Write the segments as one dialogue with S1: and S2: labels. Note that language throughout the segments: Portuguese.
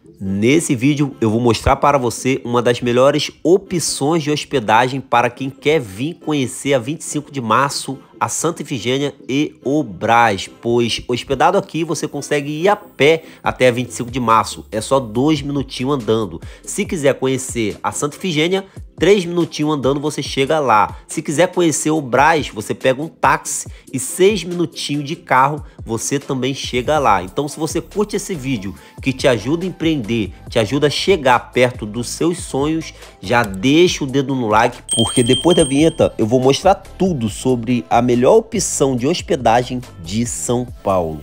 S1: Nesse vídeo eu vou mostrar para você uma das melhores opções de hospedagem para quem quer vir conhecer a 25 de março a Santa Efigênia e o Brás, pois hospedado aqui você consegue ir a pé até a 25 de março, é só 2 minutinhos andando. Se quiser conhecer a Santa Efigênia, 3 minutinhos andando você chega lá. Se quiser conhecer o Brás, você pega um táxi e 6 minutinhos de carro você também chega lá. Então, se você curte esse vídeo que te ajuda a empreender, te ajuda a chegar perto dos seus sonhos, já deixa o dedo no like, porque depois da vinheta eu vou mostrar tudo sobre a melhor opção de hospedagem de São Paulo.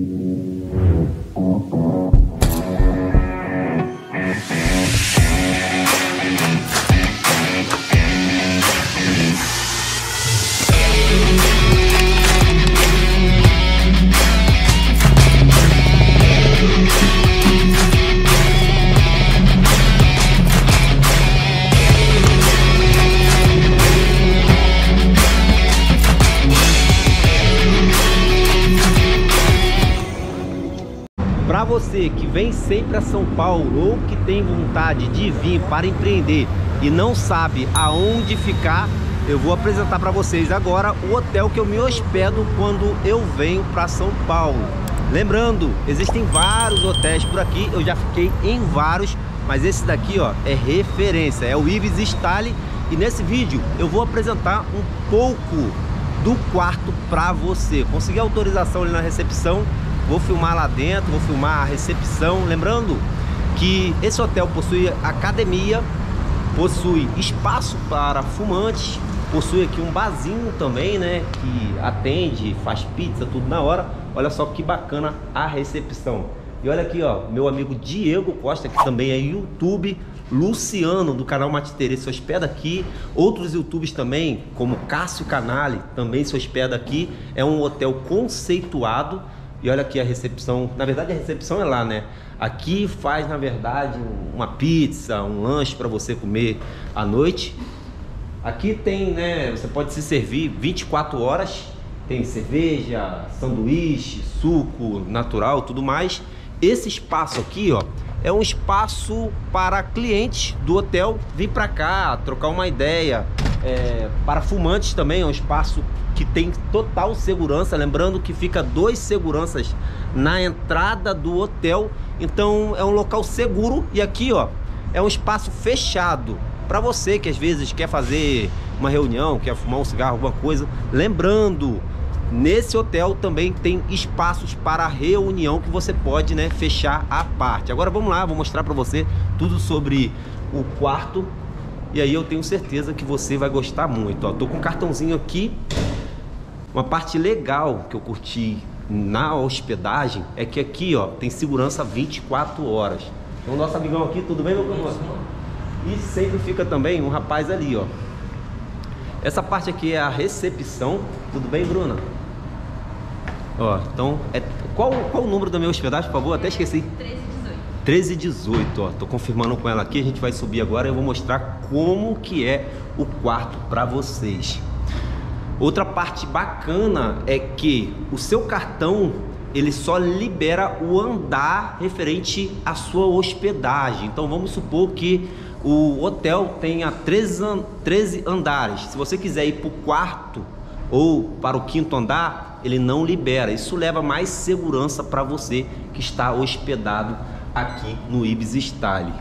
S1: Para você que vem sempre a São Paulo ou que tem vontade de vir para empreender e não sabe aonde ficar, eu vou apresentar para vocês agora o hotel que eu me hospedo quando eu venho para São Paulo. Lembrando, existem vários hotéis por aqui, eu já fiquei em vários, mas esse daqui ó, é referência, é o Ibis Style, e nesse vídeo eu vou apresentar um pouco do quarto para você. Consegui autorização ali na recepção. Vou filmar lá dentro, vou filmar a recepção. Lembrando que esse hotel possui academia, possui espaço para fumantes, possui aqui um barzinho também, né? Que atende, faz pizza, tudo na hora. Olha só que bacana a recepção. E olha aqui, ó, meu amigo Diego Costa, que também é YouTube, Luciano do canal Matiterê se hospeda aqui, outros youtubers também, como Cássio Canali, também se hospeda aqui. É um hotel conceituado. E olha aqui a recepção, na verdade a recepção é lá, né? Aqui faz, na verdade, uma pizza, um lanche para você comer à noite. Aqui tem, né, você pode se servir 24 horas, tem cerveja, sanduíche, suco natural, tudo mais. Esse espaço aqui, ó, é um espaço para clientes do hotel vir para cá, trocar uma ideia. Para fumantes também é um espaço que tem total segurança, lembrando que fica 2 seguranças na entrada do hotel, então é um local seguro. E aqui ó, é um espaço fechado para você que às vezes quer fazer uma reunião, quer fumar um cigarro, alguma coisa. Lembrando, nesse hotel também tem espaços para reunião que você pode, né, fechar à parte. Agora vamos lá, vou mostrar para você tudo sobre o quarto. E aí eu tenho certeza que você vai gostar muito, ó. Tô com um cartãozinho aqui. Uma parte legal que eu curti na hospedagem é que aqui, ó, tem segurança 24 horas. Então, nosso amigão aqui, tudo bem, meu comandante? E sempre fica também um rapaz ali, ó. Essa parte aqui é a recepção. Tudo bem, Bruna? Ó, então, qual o número da minha hospedagem, por favor? Até esqueci. 1318, ó, tô confirmando com ela aqui. A gente vai subir agora e eu vou mostrar como que é o quarto para vocês. Outra parte bacana é que o seu cartão, ele só libera o andar referente à sua hospedagem. Então vamos supor que o hotel tenha 13 andares. Se você quiser ir para o quarto ou para o 5º andar, ele não libera. Isso leva mais segurança para você que está hospedado aqui no Ibis Style.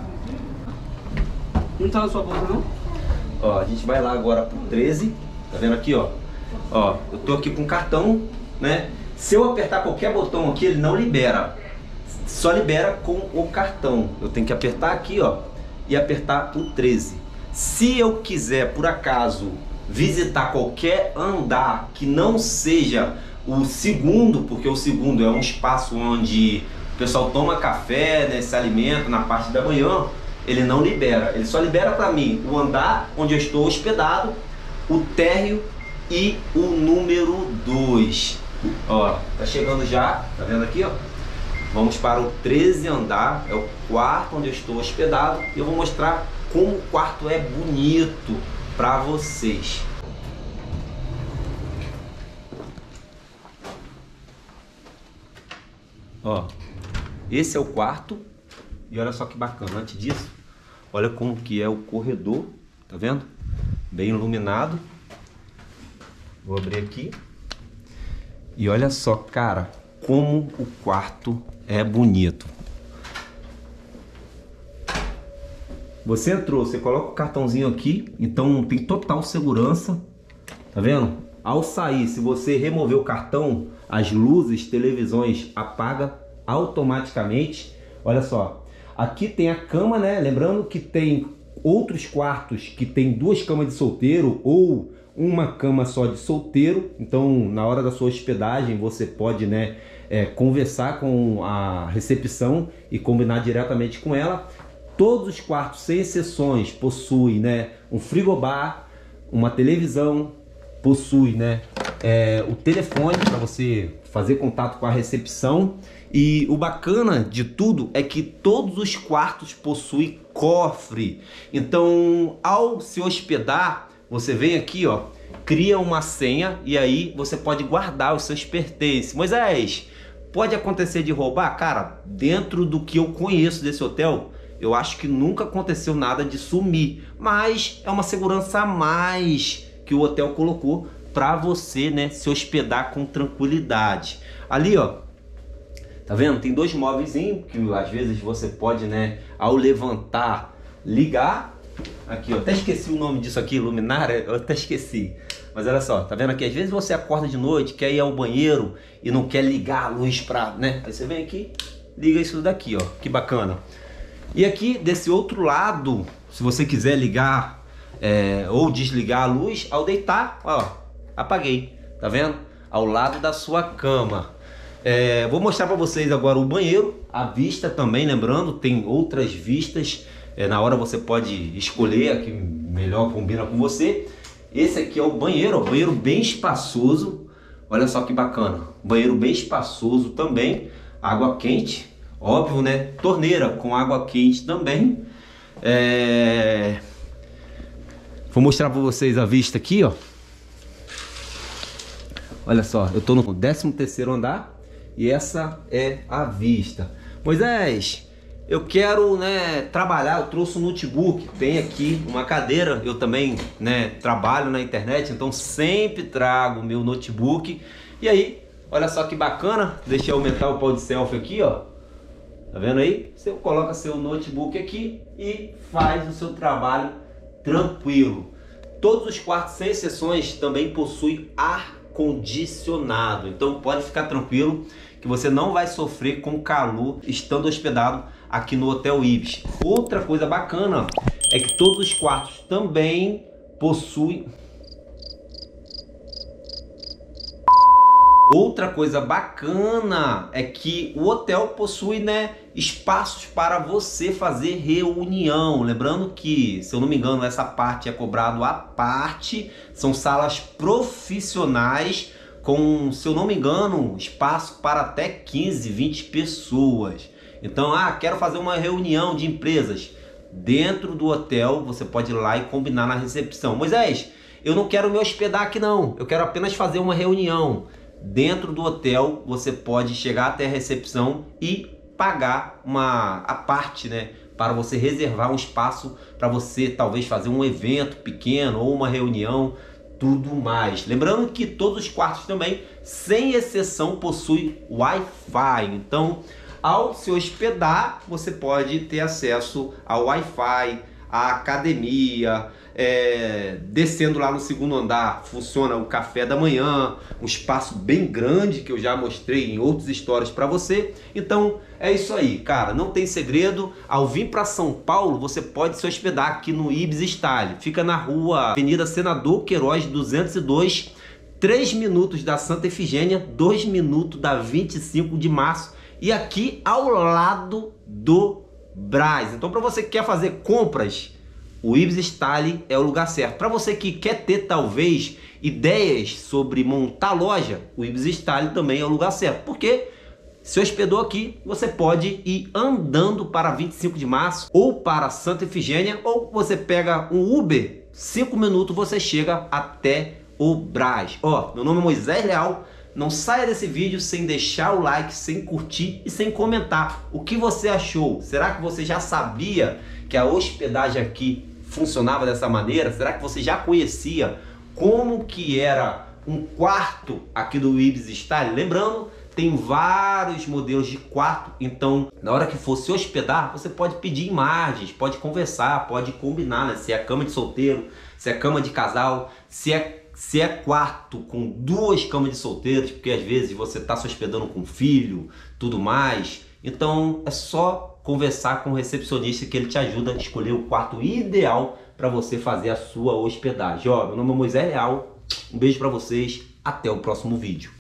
S2: Não tá na sua bolsa não?
S1: Ó, a gente vai lá agora pro 13. Tá vendo aqui, ó? Ó, eu tô aqui com o cartão, né? Se eu apertar qualquer botão aqui, ele não libera. Só libera com o cartão. Eu tenho que apertar aqui, ó, e apertar o 13. Se eu quiser, por acaso, visitar qualquer andar que não seja o 2º, porque o 2º é um espaço onde o pessoal toma café, né, se alimenta na parte da manhã, ele não libera. Ele só libera para mim o andar onde eu estou hospedado, o térreo e o número 2. Ó, tá chegando já, tá vendo aqui, ó? Vamos para o 13 andar, é o quarto onde eu estou hospedado. E eu vou mostrar como o quarto é bonito para vocês. Ó, esse é o quarto. E olha só que bacana, antes disso, olha como que é o corredor, tá vendo? Bem iluminado. Vou abrir aqui. E olha só, cara, como o quarto é bonito. Você entrou, você coloca o cartãozinho aqui, então tem total segurança, tá vendo? Ao sair, se você remover o cartão, as luzes, televisões apaga automaticamente. Olha só, aqui tem a cama, né? Lembrando que tem outros quartos que tem 2 camas de solteiro ou uma cama só de solteiro. Então, na hora da sua hospedagem, você pode, né, conversar com a recepção e combinar diretamente com ela. Todos os quartos, sem exceções, possuem, né, um frigobar, uma televisão, possui, né, o telefone para você fazer contato com a recepção. E o bacana de tudo é que todos os quartos possuem cofre. Então, ao se hospedar, você vem aqui, ó, cria uma senha e aí você pode guardar os seus pertences. Moisés, pode acontecer de roubar? Cara, dentro do que eu conheço desse hotel, eu acho que nunca aconteceu nada de sumir, mas é uma segurança a mais que o hotel colocou para você, né, se hospedar com tranquilidade. Ali, ó, tá vendo? Tem 2 móveis que às vezes você pode, né, ao levantar, ligar. Aqui, ó, até esqueci o nome disso aqui, luminária, eu até esqueci. Mas olha só, tá vendo aqui? Às vezes você acorda de noite, quer ir ao banheiro e não quer ligar a luz pra, né? Aí você vem aqui, liga isso daqui, ó, que bacana. E aqui desse outro lado, se você quiser ligar ou desligar a luz, ao deitar, ó, apaguei, tá vendo? Ao lado da sua cama. Vou mostrar para vocês agora o banheiro, a vista também, lembrando, tem outras vistas. Na hora você pode escolher a que melhor combina com você. Esse aqui é o banheiro, ó, banheiro bem espaçoso. Olha só que bacana, banheiro bem espaçoso também, água quente. Óbvio, né? Torneira com água quente também. Vou mostrar para vocês a vista aqui, ó. Olha só, eu tô no 13º andar e essa é a vista. Moisés, eu quero, né, trabalhar, eu trouxe um notebook, tem aqui uma cadeira, eu também, né, trabalho na internet, então sempre trago o meu notebook. E aí, olha só que bacana, deixa eu aumentar o pau de selfie aqui, ó. Tá vendo aí? Você coloca seu notebook aqui e faz o seu trabalho tranquilo. Todos os quartos, sem exceções, também possuem ar condicionado. Então pode ficar tranquilo que você não vai sofrer com calor estando hospedado aqui no Hotel Ibis. Outra coisa bacana é que todos os quartos também possuem... Outra coisa bacana é que o hotel possui, né, espaços para você fazer reunião. Lembrando que, se eu não me engano, essa parte é cobrado à parte. São salas profissionais com, se eu não me engano, espaço para até 15, 20 pessoas. Então, quero fazer uma reunião de empresas. Dentro do hotel, você pode ir lá e combinar na recepção. Moisés, eu não quero me hospedar aqui não, eu quero apenas fazer uma reunião. Dentro do hotel você pode chegar até a recepção e pagar a parte, né, para você reservar um espaço para você talvez fazer um evento pequeno ou uma reunião, tudo mais. Lembrando que todos os quartos também, sem exceção, possuem Wi-Fi. Então, ao se hospedar, você pode ter acesso ao Wi-Fi, à academia. Descendo lá no 2º andar funciona o café da manhã, um espaço bem grande que eu já mostrei em outros stories para você. Então é isso aí, cara, não tem segredo. Ao vir para São Paulo, você pode se hospedar aqui no Ibis Style. Fica na rua Avenida Senador Queiroz 202, 3 minutos da Santa Efigênia, 2 minutos da 25 de março e aqui ao lado do Brás. Então, para você que quer fazer compras, o Ibis Style é o lugar certo. Para você que quer ter talvez ideias sobre montar loja, o Ibis Style também é o lugar certo. Porque se hospedou aqui, você pode ir andando para 25 de março ou para Santa Efigênia, ou você pega um Uber, 5 minutos você chega até o Brás. Ó, meu nome é Moisés Leal, Não saia desse vídeo sem deixar o like, sem curtir e sem comentar o que você achou. Será que você já sabia que a hospedagem aqui funcionava dessa maneira? Será que você já conhecia como que era um quarto aqui do Ibis Style? Lembrando, tem vários modelos de quarto, então na hora que for se hospedar, você pode pedir imagens, pode conversar, pode combinar, né? Se é cama de solteiro, se é cama de casal, se é quarto com 2 camas de solteiros, porque às vezes você está se hospedando com filho, tudo mais. Então é só conversar com o recepcionista que ele te ajuda a escolher o quarto ideal para você fazer a sua hospedagem. Ó, meu nome é Moisés Leal, um beijo para vocês, até o próximo vídeo.